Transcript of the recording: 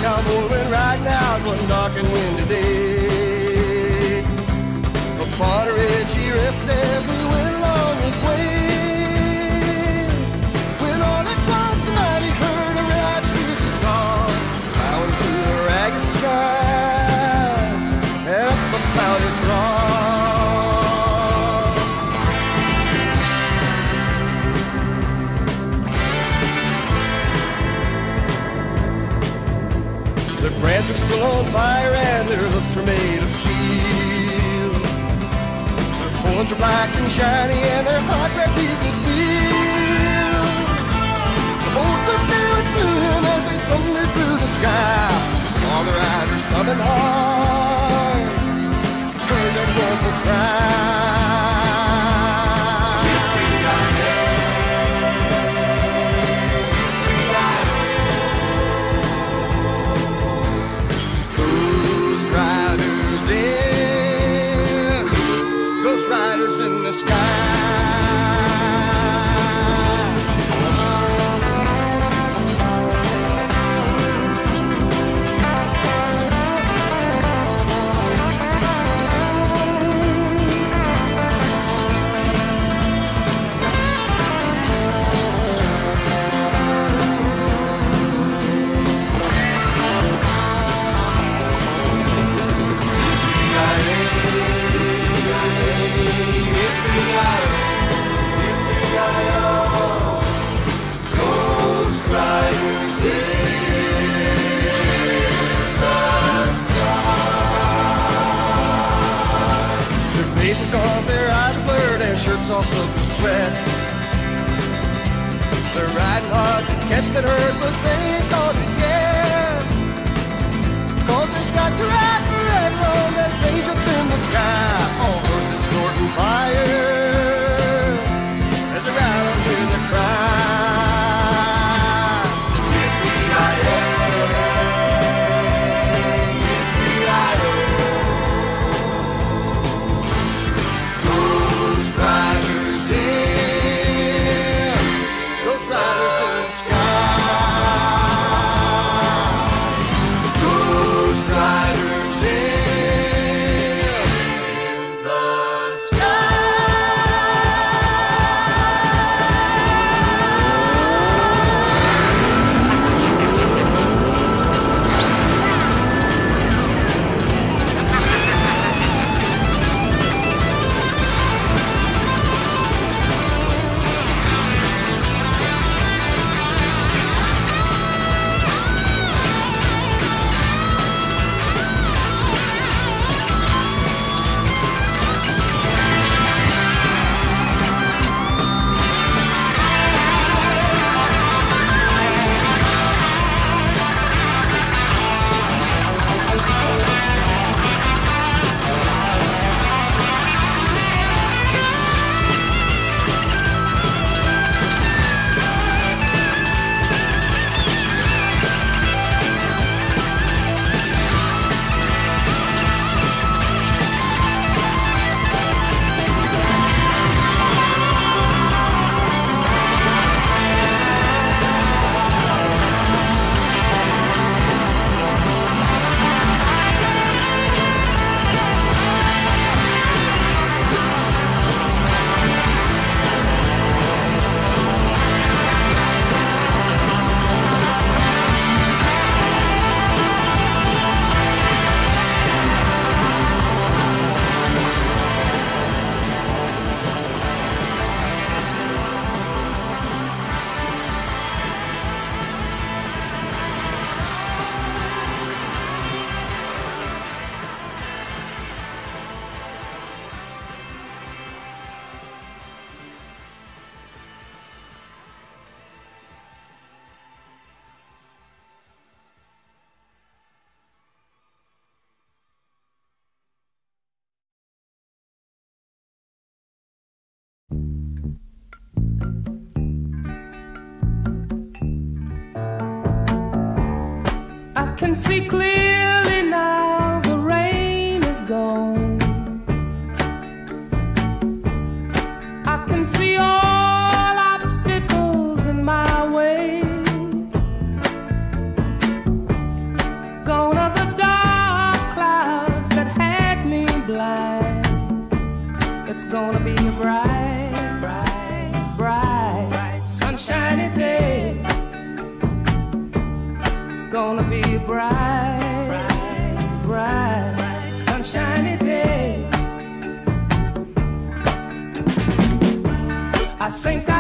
cowboy went riding out one dark and windy day. Upon a ridge he rested as he went along his way. When all at once a night he heard a ride steezy song plowing through the ragged skies and up a cloudy throng. Their brands are still on fire and their hoofs are made of steel. Their horns are black and shiny and their hot breath he could feel. The bolt that flew through him as they thundered through the sky. Saw the riders coming hard, heard their mournful cry. All soaked with sweat. They're riding hard to catch that herd, but they ain't caught it yet. 'Cause they've got to ride forever on that range up in the sky. All horses snorting fire as they ride on hear the cry. I can see clearly now the rain is gone. I can see all obstacles in my way. gonna be a bright, bright, sunshiny day. I think